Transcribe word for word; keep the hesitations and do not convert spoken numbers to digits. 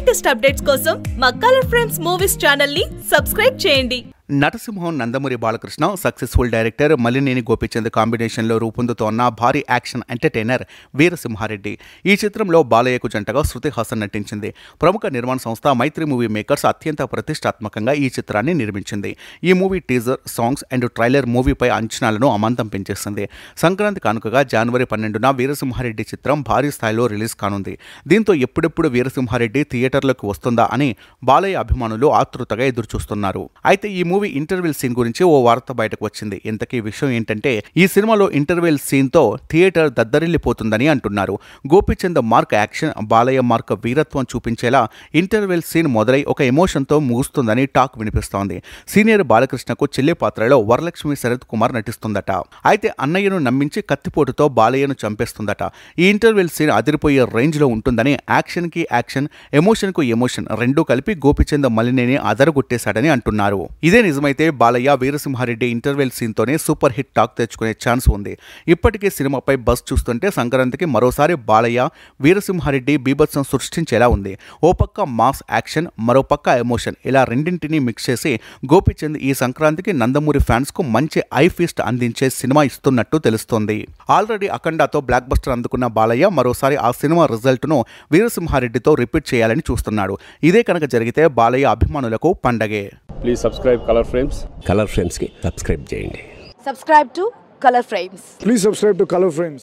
Latest updates కోసం మా colour frames movies channel ని సబ్స్క్రైబ్ చేయండి. నటసింహం నందమూరి బాలకృష్ణ సక్సెస్ఫుల్ డైరెక్టర్ మల్లినేని గోపీచంద్ కాంబినేషన్లో రూపొందుతోన్న భారీ యాక్షన్ ఎంటర్టైనర్ వీర సింహారెడ్డి. ఈ చిత్రంలో బాలయ్యకు జంటగా శృతి హాసన్ నటించింది. ప్రముఖ నిర్మాణ సంస్థ మైత్రి మూవీ మేకర్స్ అత్యంత ప్రతిష్టాత్మకంగా ఈ చిత్రాన్ని నిర్మించింది. ఈ movie teaser, songs and trailer మూవీపై అంచనాలను అమాంతం పెంచేసింది. సంక్రాంతి కానుకగా జనవరి పన్నెండున వీరసింహారెడ్డి చిత్రం భారీ స్థాయిలో రిలీజ్ కానుంది. దీంతో ఎప్పుడెప్పుడు వీరసింహారెడ్డి థియేటర్లకు వస్తుందా అని బాలయ్య అభిమానులు ఆతృతగా ఎదురుచూస్తున్నారు. అయితే ఈ మూవీ ఇంటర్వెల్ సీన్ గురించి ఓ వార్త బయటకు వచ్చింది. ఇంతకీ విషయం ఏంటంటే, ఈ సినిమాలో ఇంటర్వెల్ సీన్ తో థియేటర్ దద్దరిల్లిపోతుందని అంటున్నారు. Gopichand mark action, Balayya mark వీరత్వం చూపించేలా ఇంటర్వెల్ సీన్ మొదలై ఒక ఎమోషన్ తో ముగుస్తుందని టాక్ వినిపిస్తోంది. సీనియర్ బాలకృష్ణకు చెల్లి పాత్రలో వరలక్ష్మి శరత్ కుమార్ నటిస్తుందట. అయితే అన్నయ్యను నమ్మించి కత్తిపోటుతో బాలయ్యను చంపేస్తుందట. ఈ ఇంటర్వెల్ సీన్ అదిరిపోయే రేంజ్ లో ఉంటుందని, యాక్షన్ కి యాక్షన్, ఎమోషన్ కు ఎమోషన్ రెండూ కలిపి గోపీచంద్ మల్లినేని అదరగొట్టేశాడని అంటున్నారు. ఇదే నిజమైతే బాలయ్య వీరసింహారెడ్డి ఇంటర్వెల్ సీన్తోనే సూపర్ హిట్ టాక్ తెచ్చుకునే ఛాన్స్ ఉంది. ఇప్పటికే సినిమాపై బస్ చూస్తుంటే సంక్రాంతికి మరోసారి బాలయ్య వీరసింహారెడ్డి బీభత్సం సృష్టించేలా ఉంది. ఓ పక్క మాస్ యాక్షన్, మరో పక్క ఎమోషన్, ఇలా రెండింటినీ మిక్స్ చేసి గోపీచంద్ ఈ సంక్రాంతికి నందమూరి ఫ్యాన్స్ కు మంచి ఐ ఫీస్ట్ అందించే సినిమా ఇస్తున్నట్టు తెలుస్తోంది. ఆల్రెడీ అఖండాతో బ్లాక్ బస్టర్ అందుకున్న బాలయ్య మరోసారి ఆ సినిమా రిజల్ట్ ను వీరసింహారెడ్డితో రిపీట్ చేయాలని చూస్తున్నాడు. ఇదే కనుక జరిగితే బాలయ్య అభిమానులకు పండగే. Please subscribe colour frames. Colour frames కి సబ్స్క్రైబ్ చేయండి. Subscribe to Color Frames. Please subscribe to Color Frames.